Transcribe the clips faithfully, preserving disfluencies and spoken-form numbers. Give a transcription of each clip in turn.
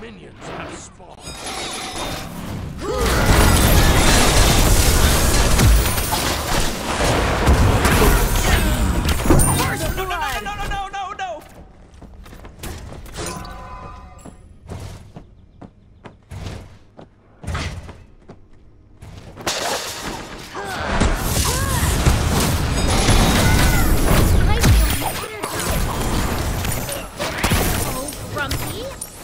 minions have spawned. First No, no, blood! no, no, no, no, no, no! I feel energized. Oh, Grumpy.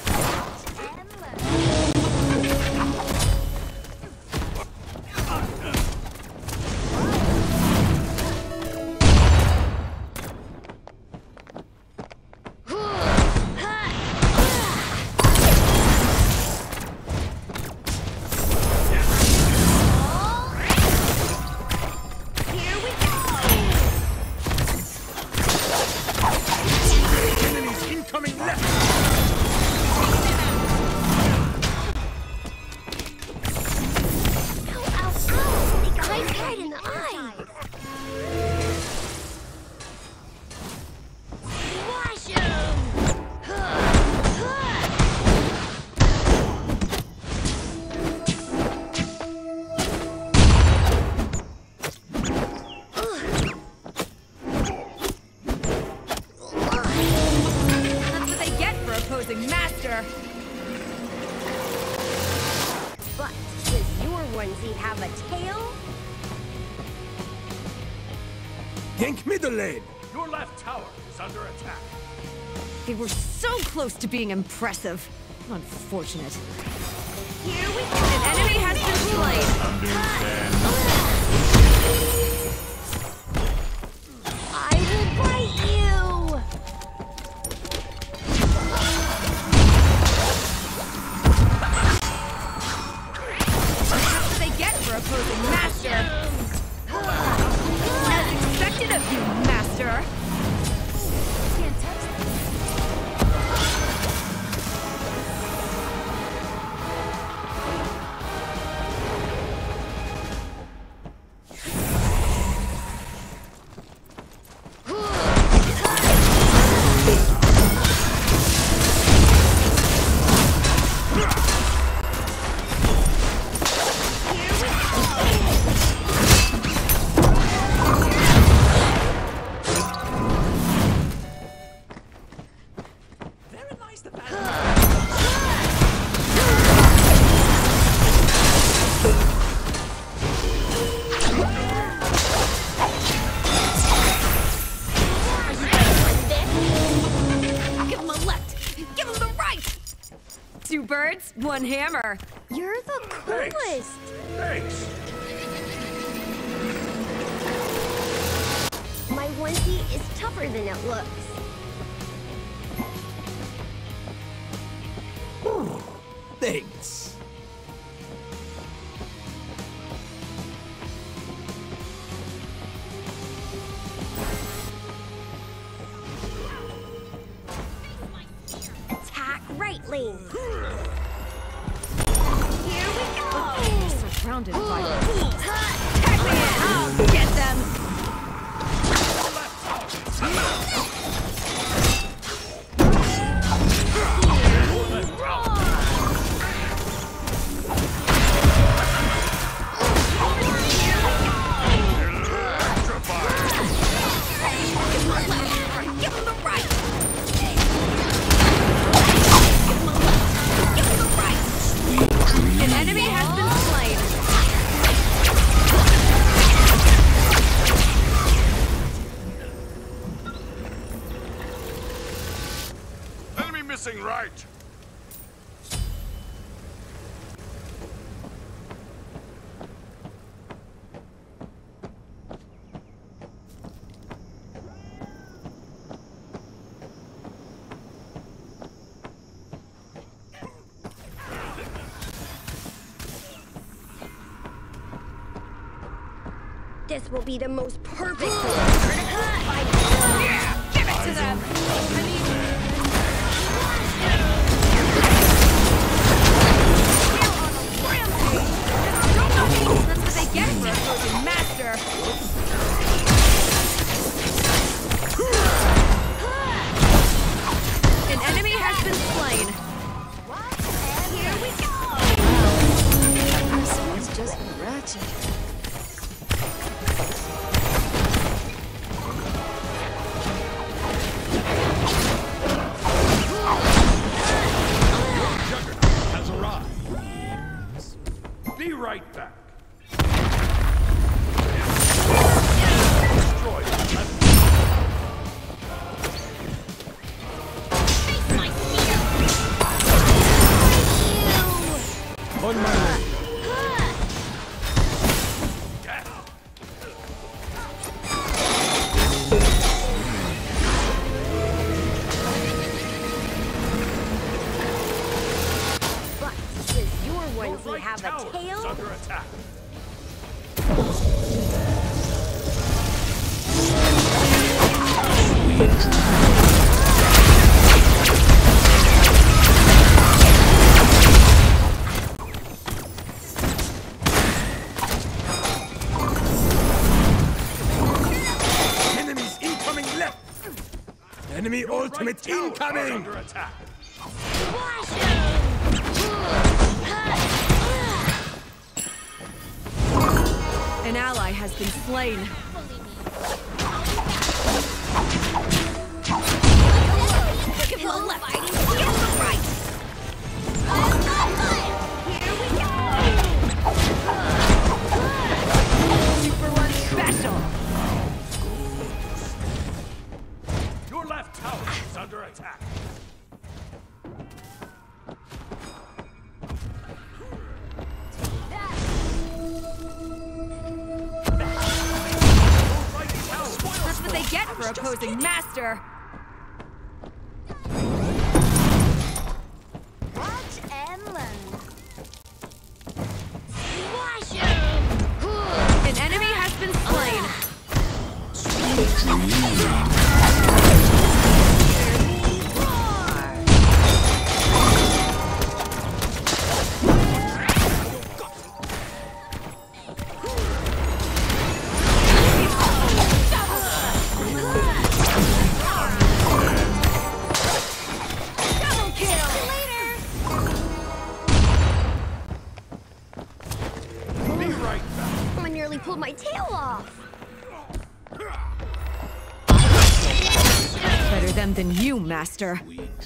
Here we go. Enemies incoming left! Ow, ow, ow! They got me right in the eye. Wash him! That's what they get for opposing Master! But does your onesie have a tail? Gank middle lane! Your left tower is under attack. They were so close to being impressive. Unfortunate. Here we go. An enemy has been slain. I will bite you. That's what they get for opposing Master. As expected of you, Master. Can't touch this. Therein lies the battle. Give him a left. Give him the right. Two birds, one hammer. You're the coolest. Thanks! My onesie is tougher than it looks. Thanks! Attack right lane. Here we go. Surrounded by Pack me in. I'll get them. Give him the right. Give him the right. An enemy has been slain. Enemy missing right! This will be the most perfect. Yeah, give it to them. I mean, that's what they get for opposing Master. An enemy has been slain. Enemies incoming left! Enemy ultimate incoming! Under attack! An ally has been slain. Give him a left, give him a right. Here we go. Super one special. Your left tower is under attack. That's what they get for opposing master. Watch and learn. An enemy has been slain. I nearly pulled my tail off. Better them than you, master.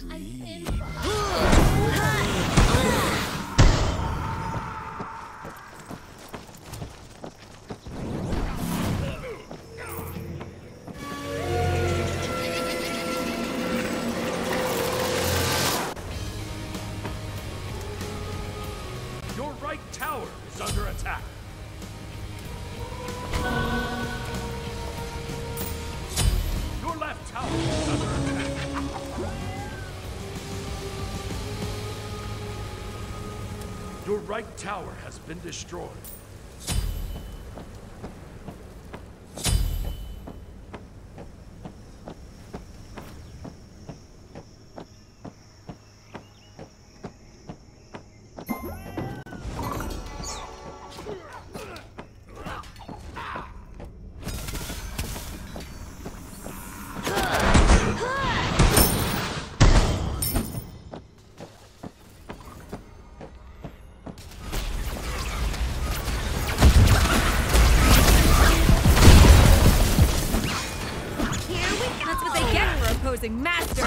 Your right tower is under attack. Your left tower is under attack. Your right tower has been destroyed. That's what they get for opposing master.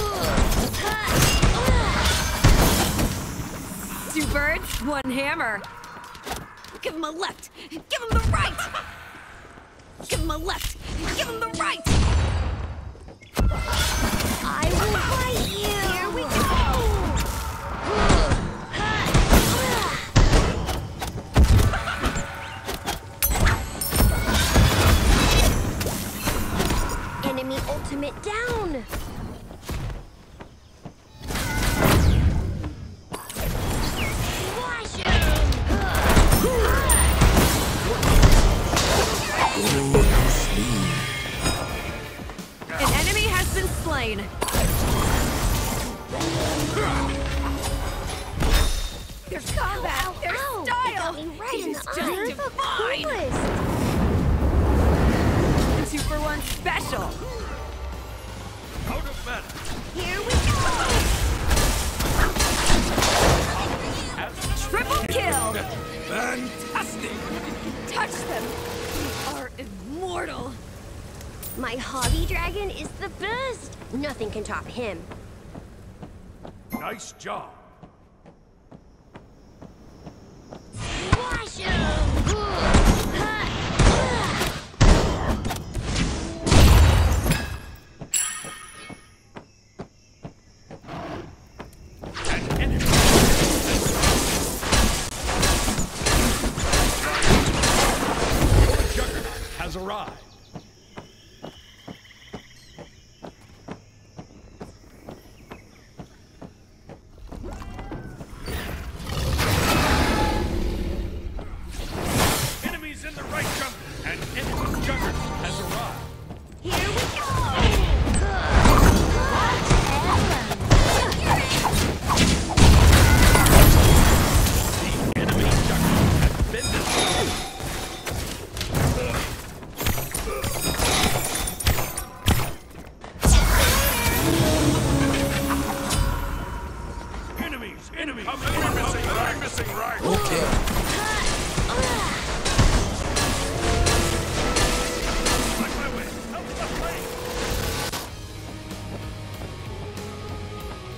Two birds, one hammer. Give him a left, give him the right. Give him a left, give him the right. I will fight you. Here we go. Enemy ultimate down. Squash him. An enemy has been slain. Their combat, Ow, their ow. It style. got me right in He's the just eye. divine. Coolest. Two for one special. Out of mana. Here we go. Triple kill. Fantastic! Touch them. We are immortal. My hobby dragon is the best. Nothing can top him. Nice job. Squash him. An enemy Juggernaut has arrived.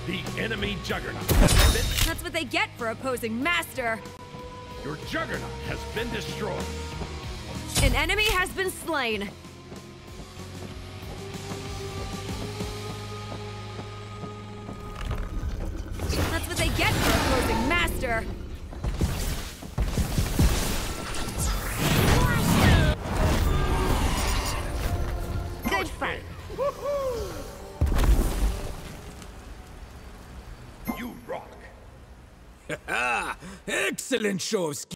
The enemy Juggernaut. That's what they get for opposing Master. Your Juggernaut has been destroyed. An enemy has been slain. That's what they get for opposing Master. Good fight. You rock. Excellent show of skill.